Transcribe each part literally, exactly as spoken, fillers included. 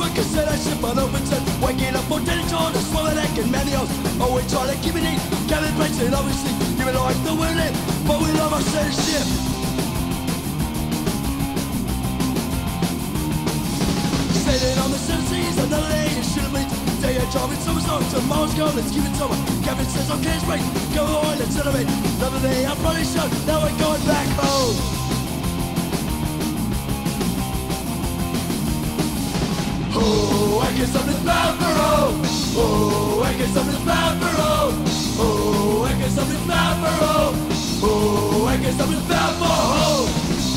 with cassette shit on Overton. Waking up for dinner on a swallow neck and many else. Always trying to keep it neat. Kevin Brenton, obviously, you like the winning, but we love our shit. Sailing on the seven seas, another day it should have been. Day of driving summer song, tomorrow's gone, let's keep it summer. Kevin says, okay, it's great, go on, let's celebrate. Another day, I'm probably shut, now we're going back home. Oh, I guess something's bad for home. Oh, I guess something's bad for home. Oh, I guess something's bad for home. Oh, I guess something's bad for home.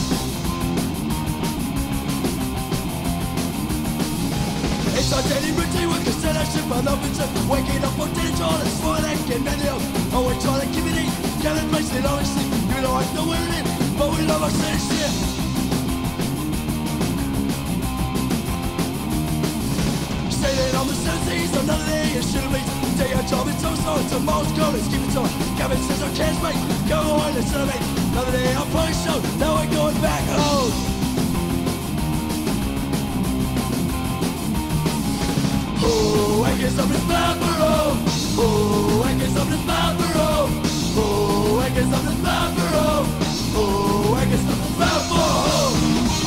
It's our daily routine with cassette shit on Overton. Waking up for dinner, trying to swallow that and many else. Always trying to keep it neat. Kevin Brenton, obviously, you know I know we're in, but we love our same shit. Sailing on the seven seas, another day it should have been. Day of job, it's so slow, tomorrow's gone, let's keep it on. Kevin says, I can't wait, go on, let's celebrate. Another day, I'll probably show, now we're going back home. Oh, I guess something's bad for home. Oh, I guess something's bad for home. Oh, I guess something's bad for home. Oh, I guess something's bad for home.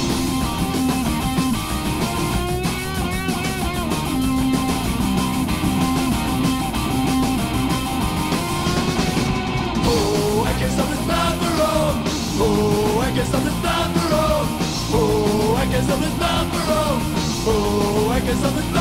Oh, I guess something's bad for home. Oh, I guess something's bad for home. Oh, I guess something's bad for home. Oh, I guess something's